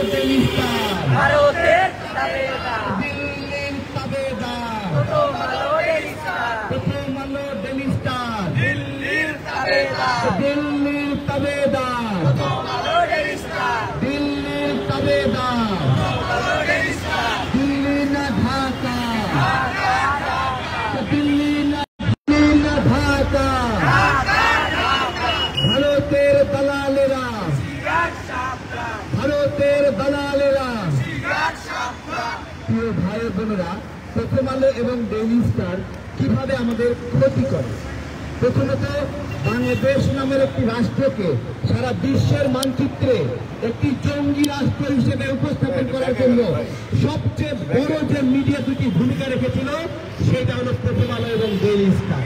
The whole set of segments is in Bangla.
ডেইলি স্টার, ভারতের তাবেদার, দিল্লির তাবেদার, প্রথম আলো ডেইলি স্টার, প্রথম আলো ডেইলি স্টার, দিল্লির তাবেদার, দিল্লির তাবেদার, প্রথম আলো ডেইলি স্টার, দিল্লির তাবেদার, প্রথম আলো ডেইলি স্টার, দিল্লি না ঢাকা, ঢাকা ঢাকা, দিল্লি না ঢাকা, ঢাকা ঢাকা, ভারতের দালালেরা, সিরাজ সাবধান, ভারতের দালালেরা। সিরাজ সাবধান, প্রিয় ভাই বোনেরা, প্রথম আলো এবং ডেইলি স্টার কিভাবে আমাদের ক্ষতি করে? প্রথমত, বাংলাদেশ নামের একটি রাষ্ট্রকে সারা বিশ্বের মানচিত্রে একটি জঙ্গি রাষ্ট্র হিসেবে উপস্থাপন করার জন্য সবচেয়ে বড় যে মিডিয়া দুটি ভূমিকা রেখেছিল সেটা হলো প্রথম আলো এবং ডেইলি স্টার।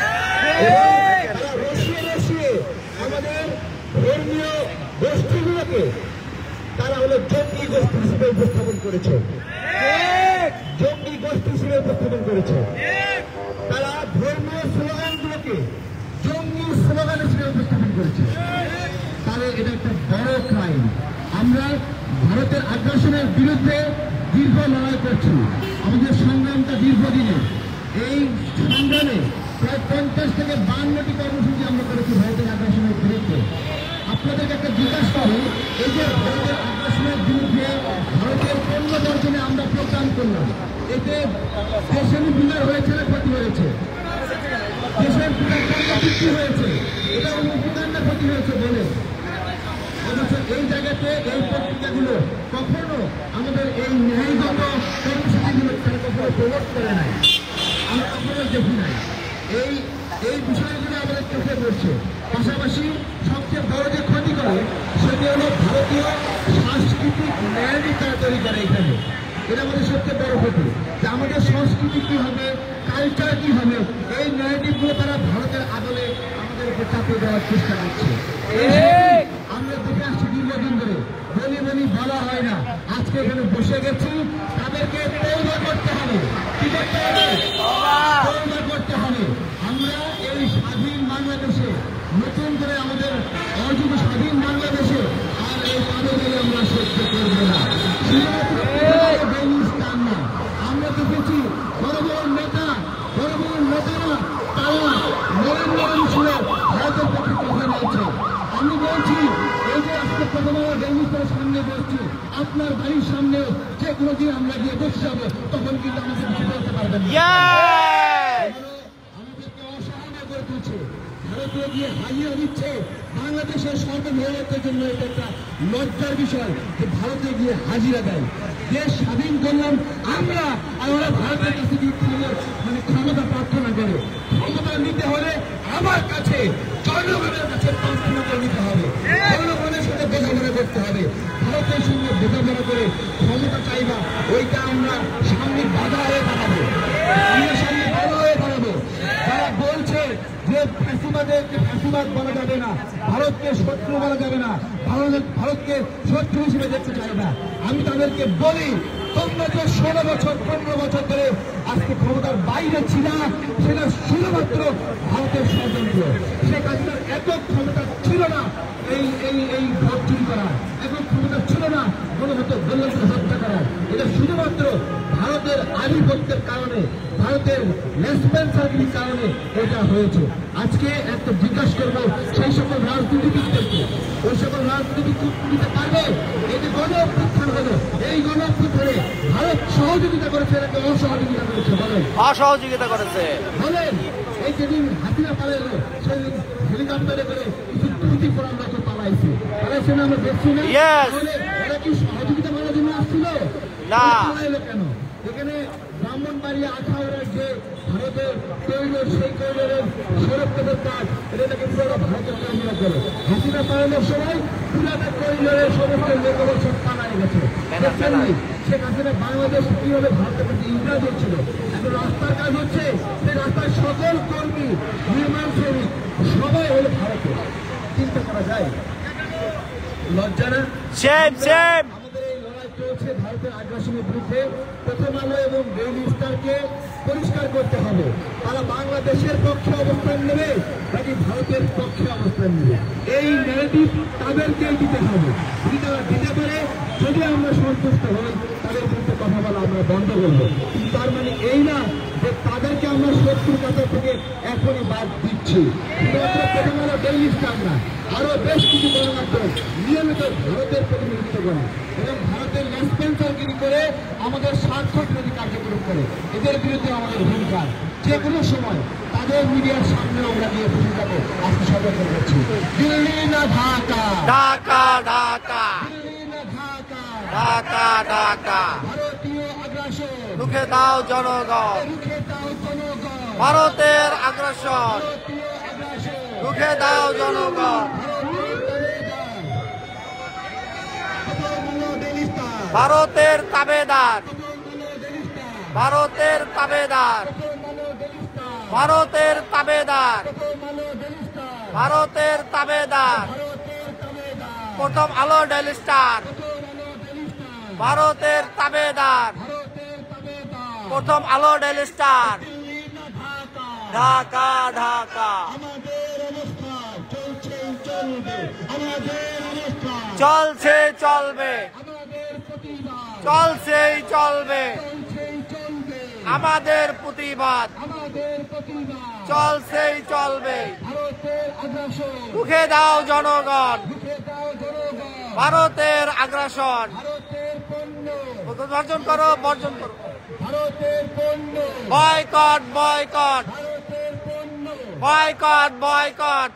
তারা রসিয়ে রসিয়ে আমাদের ধর্মীয় গোষ্ঠীগুলোকে তারা হলো জঙ্গি গোষ্ঠী হিসেবে উপস্থাপন করেছে, জঙ্গি গোষ্ঠী হিসেবে উপস্থাপন করেছে। তারা ধর্মীয় স্লোগানগুলোকে জঙ্গি স্লোগান হিসেবে উপস্থাপন করেছে। তাহলে এটা একটা বড় ক্রাইম। আমরা ভারতের আগ্রাসনের বিরুদ্ধে দীর্ঘ লড়াই করছি, আমাদের সংগ্রামটা দীর্ঘদিনের। এই সংগ্রামে প্রায় 50 থেকে 52টি কর্মসূচি আমরা করেছি ভারতের আগ্রাসনের বিরুদ্ধে। আপনাদেরকে একটা জিজ্ঞাসা করি, এই যে ভারতের আগ্রাসনের বিরুদ্ধে ভারতের পণ্য বর্জনে আমরা প্রোগ্রাম করলাম, এতে দেশের বিনিয়োগ হয়েছে না ক্ষতি হয়েছে? দেশের পণ্য বিক্রি হয়েছে, এটা অনুদান না ক্ষতি হয়েছে বলে? অথচ এই জায়গাতে এই পত্রিকাগুলো কখনো আমাদের এই ন্যায়গত কর্মসূচিগুলো তারা কখনো প্রমোট করে নাই, আমরা কখনো দেখি নাই। এই বিষয়গুলো আমাদের চোখে পড়ছে। পাশাপাশি সবচেয়ে বড় যে ক্ষতি করে সেটি হলো ভারতীয় সাংস্কৃতিক ন্যায়াধি তারা তৈরি করে এখানে। এটা আমাদের সবচেয়ে বড় ক্ষতি, যে আমাদের সংস্কৃতি কি হবে, কালচার কি হবে, এই ন্যারেটিভগুলো তারা ভারতের আদলে আমাদের উপর চাপিয়ে দেওয়ার চেষ্টা করছে। আমরা দেখে আসছি দীর্ঘদিন ধরে, বলি বলা হয় না। আজকে এখানে বসে গেছি, তাদেরকে তৌবা করতে হবে। কি করতে হবে? তৌবা করতে হবে। আমরা এই স্বাধীন বাংলাদেশে, নতুন করে আমাদের অর্জিত স্বাধীন বাংলাদেশে আর এই তাদের আমরা সহ্য করবো না। আমরা দেখেছি বড় বড় নেতারা তারা নরেন্দ্র ছিল ভারতের পক্ষে কথা বলছে। আমি বলছি, এই যে আজকে প্রথম ডেইলি স্টারের সামনে বসছি, আপনার বাড়ির সামনে যে কোনো দিন আমরা গিয়ে বসে যাবো, তখন কিন্তু আমাদের কিছু বলতে পারবেন না। আমাদেরকে অসহায় করে তুলছে, ভারতে গিয়ে হাজিরা দিচ্ছে। বাংলাদেশের সর্ববৃহত্তের জন্য এটা একটা লজ্জার বিষয় যে ভারতে গিয়ে হাজিরা দেয়। দেশ স্বাধীন করলাম আমরা, আর ওরা ভারতের কাছে গিয়ে ক্ষমতা প্রার্থনা করে। ক্ষমতা নিতে হলে আমার কাছে, জনগণের কাছে প্রার্থনা করে নিতে হবে, জনগণের সাথে বোঝাপড়া করতে হবে। ভারতের সঙ্গে বোঝাপড়া করে ক্ষমতা চাইবা, ওইটা আমরা সামনে বাধা হয়ে দাঁড়াবো, আমরা সামনে বাধা হয়ে দাঁড়াবো। তারা বলছে যে ফ্যাসিবাদকে ফ্যাসিবাদ বলা যাবে না, ভারতকে শত্রু বলা যাবে না, ভারতকে শত্রু হিসেবে দেখতে চাই না। আমি তাদেরকে বলি, তোমরা যে 16 বছর 15 বছর ধরে আজকে ক্ষমতার বাইরে ছিল, সেটা শুধুমাত্র ভারতের ষড়যন্ত্র। শেখ হাসিনার এত ক্ষমতা ছিল না এই ভোট চুরি করা, এত ক্ষমতা ছিল না গণহত্যা হত্যা করা। এটা শুধুমাত্র ভারতের আধিপত্যের কারণে, ভারতের রেসপন্সিবিলিটির কারণে এটা হয়েছে। আজকে একটা জিজ্ঞাসা করবো সেই সকল রাজনীতিবিদদেরকে, ওই সকল রাজনীতিবিদ দিতে পারবে এই যে গণ অভ্যুত্থান হলো, এই গণ অভ্যুত্থানে ভারত সহযোগিতা করেছে নাকি অসহযোগিতা করেছে? বলেন। অসহযোগিতা করেছে। বলেন। এই যেদিন হাসিনা পালাইলো, সেদিন হেলিকপ্টারে করে কিছু দুর্নীতি করার মতো পালাইছে না, আমরা দেখছি না? এরা কি সহযোগিতা করার জন্য আসছিল? না। পালাইলো কেন? এখানে ব্রাহ্মণবাড়িয়া আখাউড়ার যে ভারতের কৈলোর, সেই কৈলোরের সড়ক পথের কাজ, এটাকে পুরো ভারতের কর্মীরা করে। হাসিনা পালানোর সময় পুরাটা কৈলোরের সমস্ত লোকগুলো সব পালাই গেছে। শেখ হাসিনা বাংলাদেশ কিভাবে ভারতের কাছে ইন্টার করছিল, এখন রাস্তার কাজ হচ্ছে, সেই রাস্তার সকল কর্মী, নির্মাণ শ্রমিক সবাই হলো ভারতে। চিন্তা করা যায়? লজ্জা না? আমাদের এই লড়াই চলছে ভারতের আগ্রাসনের বিরুদ্ধে। প্রথম আলো এবং ডেইলি স্টারকে পরিষ্কার করতে হবে, তারা বাংলাদেশের পক্ষে অবস্থান নেবে নাকি ভারতের পক্ষে অবস্থান নেবে। এই ন্যারেটিভ তাদেরকেই দিতে হবে। যদি তারা দিতে পারে যদি আমরা সন্তুষ্ট হই তাদের বিরুদ্ধে কথা বলা আমরা বন্ধ করবো। কিন্তু তার মানে এই না যে তাদেরকে আমরা শত্রুর কাছে থেকে এখনই বাদ দিচ্ছি। শুধুমাত্র প্রথম আলো ডেইলি স্টার না, আরো বেশ কিছু গণমাধ্যম নিয়মিত ভারতের প্রতিনিধিত্ব করে এবং ভারতের লেসপেন্সারগিরি করে আমাদের স্বার্থ বিরোধী কার্যক্রম করে। এদের বিরুদ্ধে আমাদের ভূমিকা যে কোনো সময় তাদের মিডিয়ার সামনে আমরা গিয়ে বসে যাবো। আজকে সতর্ক করছি, দিল্লি না ঢাকা, ঢাকা ঢাকা দিল্লি না ঢাকা, ঢাকা ঢাকা ভারতীয় আগ্রাসন রুখে দাও জনগণ, রুখে দাও জনগণ, ভারতের আগ্রাসন ভারতীয় আগ্রাসন রুখে দাও জনগণ, ভারতের তাবেদার, ভারতের তাবেদার, ভারতের তাবেদার, ভারতের তাবেদার, প্রথম আলো ডেইলি স্টার, ভারতের তাবেদার, প্রথম আলো ডেইলি স্টার, ঢাকা ঢাকা চলছে চলবে, চলছেই চলবে আমাদের প্রতিবাদ, চলছেই চলবে। রুখে দাও জনগণ, ভারতের আগ্রাসন বর্জন করো, বর্জন করো, boycott boycott boycott boycott.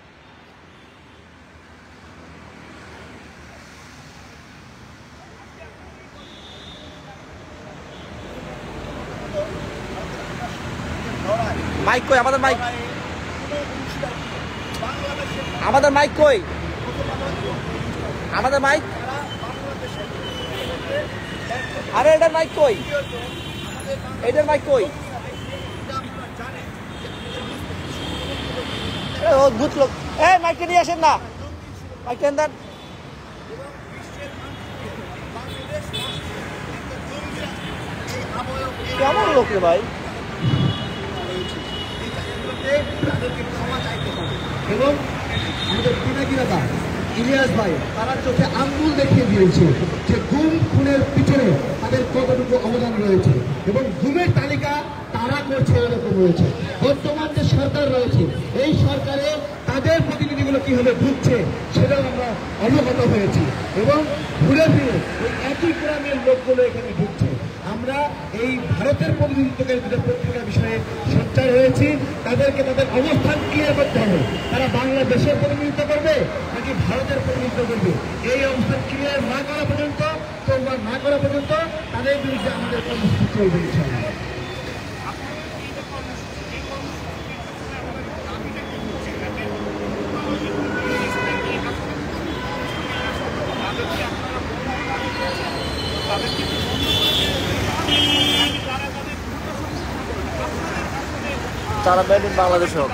Mic কই আমাদের, মাইক আমাদের, মাইক কই আমাদের, মাইক আরে এটার মাইক কই, এটার মাইক কই, অদ্ভুত লোক। এই মাইকটা নিয়ে আসেন না, মাইকটা দেন। কেমন লোক রে ভাই, তাদেরকে ক্ষমা চাইতে হবে এবং আমাদের পিনাকি দাদা ইলিয়াস ভাই তারা চোখে আঙ্গুল দেখিয়ে দিয়েছে যে গুম খুনের পিছনে তাদের কতটুকু অবদান রয়েছে এবং গুমের তালিকা তারা করছে এরকম রয়েছে। বর্তমান যে সরকার রয়েছে এই সরকারে তাদের প্রতিনিধিগুলো কিভাবে ঢুকছে সেটাও আমরা অবগত হয়েছি এবং ঘুরে ফিরে ওই একই গ্রামের লোকগুলো এখানে ঢুকছে। আমরা এই ভারতের প্রতিনিধিত্বকারী দুটো পত্রিকার বিষয়ে সোচ্চার হয়েছি, তাদেরকে তাদের অবস্থান ক্লিয়ার করতে হবে। তারা বাংলাদেশের প্রতিনিধিত্ব করবে নাকি ভারতের প্রতিনিধিত্ব করবে, এই অবস্থান ক্লিয়ার না করা পর্যন্ত, তোমরা না করা পর্যন্ত তাদের বিরুদ্ধে আমাদের কর্মসূচি চলবে ইনশাআল্লাহ। তারা মেড ইন বাংলাদেশ হোক,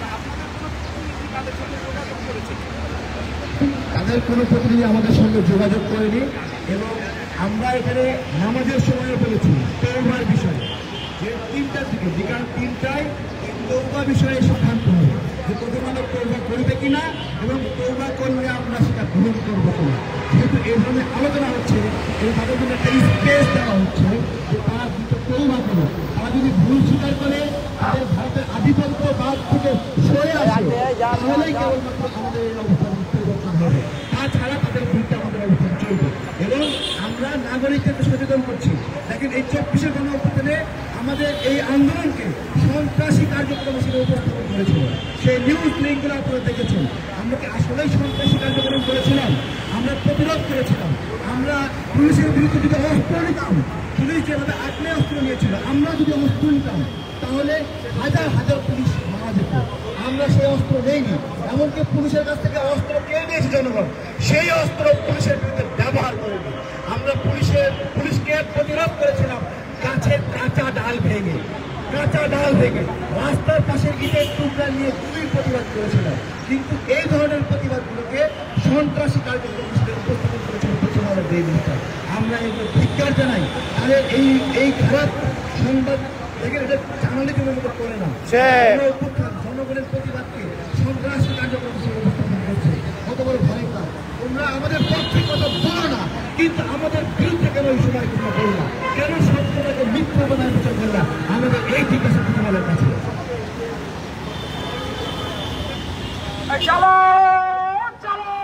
তাদের কোনো প্রতিনিধি আমাদের সঙ্গে যোগাযোগ করেনি এবং আমরা এখানে নামাজের সময় বলেছি তওবার বিষয়ে যে 3টার দিকে, বিকাল 3টায় এই তওবা বিষয়ে সিদ্ধান্ত হবে যে প্রথম আলো তওবা করবে কিনা এবং তওবা করলে আমরা সেটা গ্রহণ করবো কিনা। যেহেতু এই ধরনের আলোচনা হচ্ছে এবং তাদের জন্য একটা স্পেস দেওয়া হচ্ছে যে তারা দুটো তওবা করবে, তারা যদি ভুল স্বীকার করে তাদের ভারতের আধিপত্যবাদ থেকে সরে আসে তাহলেই কেবলমাত্র আমাদের এই অবস্থান পরিবর্তন হবে, তাছাড়া তাদের বিরুদ্ধে আমাদের অবস্থান চলবে। এবং আমরা নাগরিকদেরকে সচেতন করছি। দেখেন এই 24শে গণঅভ্যুত্থানে আমাদের এই আন্দোলনকে সন্ত্রাসী কার্যক্রম হিসেবে উপস্থাপন করেছিল, সেই নিউজ লিঙ্কগুলো আপনারা দেখেছেন। আমরা কি আসলেই সন্ত্রাসী কার্যক্রম করেছিলাম? আমরা প্রতিরোধ করেছিলাম। আমরা পুলিশের বিরুদ্ধে যদি অস্ত্র নিতাম, পুলিশ যেভাবে আগ্নে অস্ত্র নিয়েছিল, আমরা যদি অস্ত্র নিতাম তাহলে হাজার হাজার পুলিশ মারা যেত। আমরা সেই অস্ত্র নেইনি, এমনকি পুলিশের কাছ থেকে অস্ত্র কেড়ে নিয়েছি জনগণ, সেই অস্ত্র পুলিশের বিরুদ্ধে ব্যবহার করেনি। আমরা পুলিশকে প্রতিরোধ করেছিলাম গাছের কাঁচা ডাল ভেঙে, রাস্তার পাশের ইটের টুকরা নিয়ে খুবই প্রতিবাদ করেছিলাম। কিন্তু এই ধরনের প্রতিবাদগুলোকে সন্ত্রাসী কার্যক্রম হিসেবে উপস্থাপন করেছিল প্রথম আলোর ডেইলি স্টার। আমরা এগুলো ধিক্কার জানাই। তাহলে এই খারাপ সংবাদ দেখে এটা জার্নালিজম মতো করে না, জনগণের প্রতিবাদকে সন্ত্রাসী কার্যক্রম হিসেবে উপস্থাপন করছে। কত বড় ভয়ঙ্কর! তোমরা আমাদের পক্ষে কথা বলো না, কিন্তু আপনাদের কাছে। চলো চলো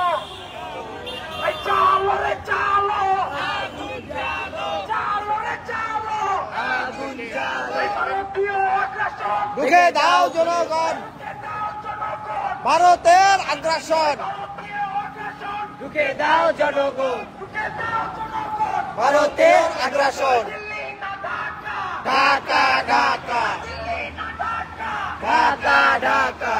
চালো রে চালো চালো রে চালো ভারতীয় আগ্রাসন রুখে দাও জনগণ, ভারতের আগ্রাসন রুখে দাও জনগণ, ভারতের আগ্রাসন। ঢাকা ঢাকা ঢাকা ঢাকা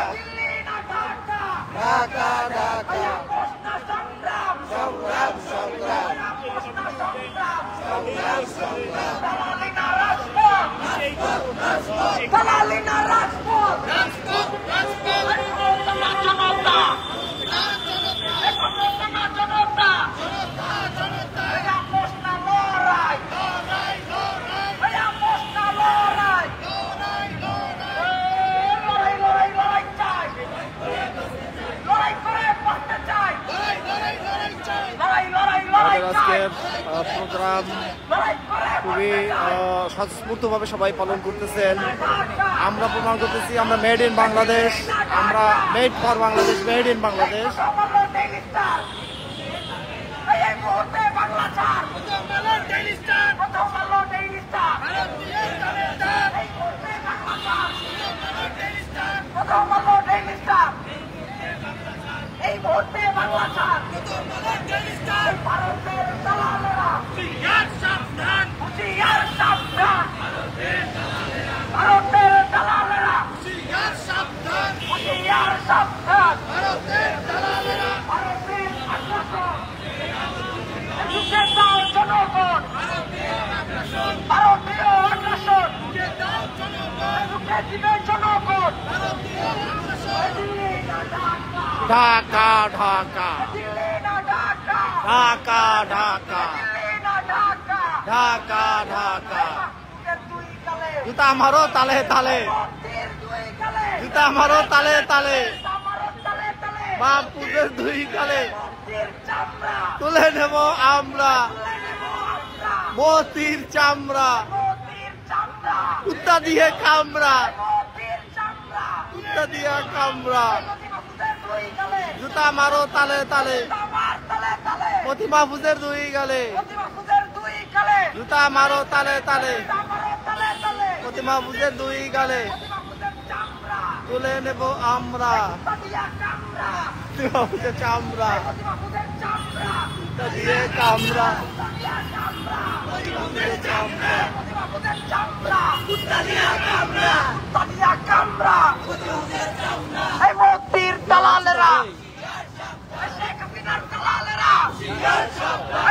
ঢাকা ঢাকা সংগ্রাম সংগ্রাম সংগ্রাম সংগ্রাম দালালি না রাজপথ জনতা জনতা আজকের প্রোগ্রাম খুবই স্বতঃস্ফূর্তভাবে সবাই পালন করতেছেন। আমরা প্রমাণ করতেছি আমরা মেড ইন বাংলাদেশ, আমরা made for Bangladesh, made in Bangladesh. এই মুহূর্তে বাংলা ছাড় ভারতের দালালেরা সাবধান সাবধান ভারতের দালালেরা সাবধান সাবধান ভারতের দালালেরা ভারতের আগ্রাসন রুখে দাও জনগণ ভারতীয় আগ্রাসন রুখে দিবে জনগণ ঢাকা ঢাকা ঢাকা ঢাকা ঢাকা ঢাকা জুতা মারো তালে তালে, জুতা মারো তালে তালে, বাপুদের দুই গালে তুলে নেব আমরা মতির চামড়া, কুত্তা দিয়ে কামড়া, কুত্তা দিয়ে কামড়া। জুতা মারো তালে তালে, মতি মাহফুজের দুই গালে, জুতা মারো তালে তালে, মতি মাহফুজের দুই গালে তুলে নেব আমরা মাহফুজের চামড়া, কুত্তা দিয়ে কামড়া, এই মতির দালালেরা শেখ হাসিনার দালালেরা